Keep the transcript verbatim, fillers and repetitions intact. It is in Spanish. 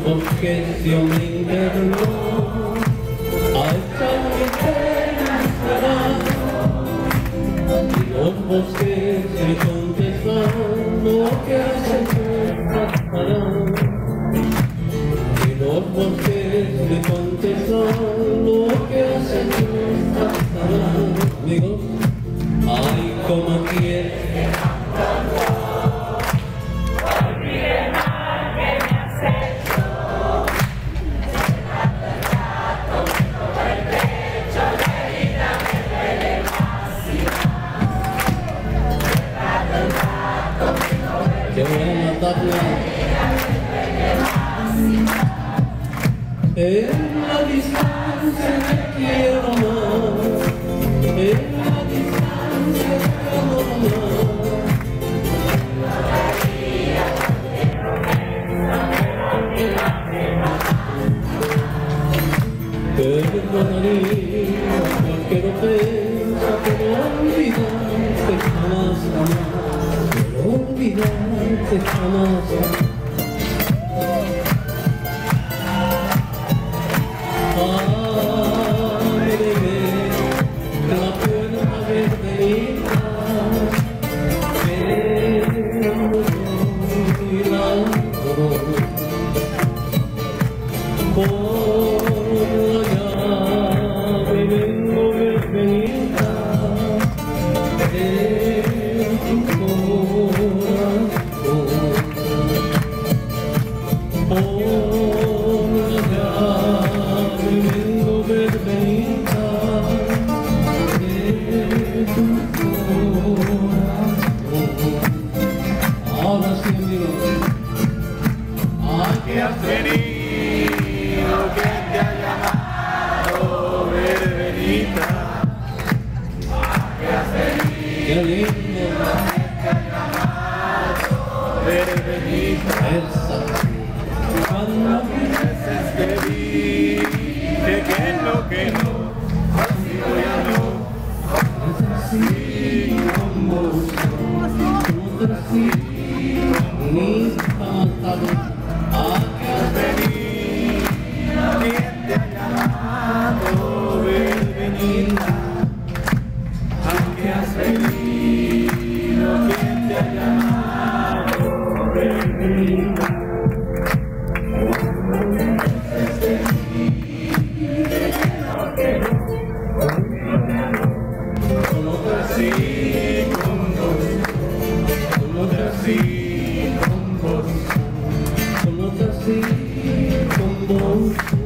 bosques dio mi invierno, alza mi felicidad. Y los bosques me contestan lo que hace que pasará. Y los bosques me contestan lo que hace que pasará. Amigos, ay, como quiere. Qué buena Tacna. En la distancia te quiero amar, en la distancia te quiero amar. Perdonaría cualquier ofensa, pero olvidarte jamás, jamás. Olvidarte jamás. Ábreme la puerta verbenita, vengo mirando por la llave, vengo verbenita de tu corazón. Por la llave vengo verbenita de tu corazón. Ahora sí, amigos. ¿A qué has venido? ¿Quién te ha llamado verbenita? ¿A qué has venido? ¡Qué lindo! ¿Quién te ha llamado verbenita? Esa. Cuando veces te dije que no, que no, así voy a no, así con vos, no así, ni cantado. ¿A qué has venido? ¿Quién te ha llamado verbenita? ¿A qué has venido? ¿Quién te ha llamado verbenita? Con vos,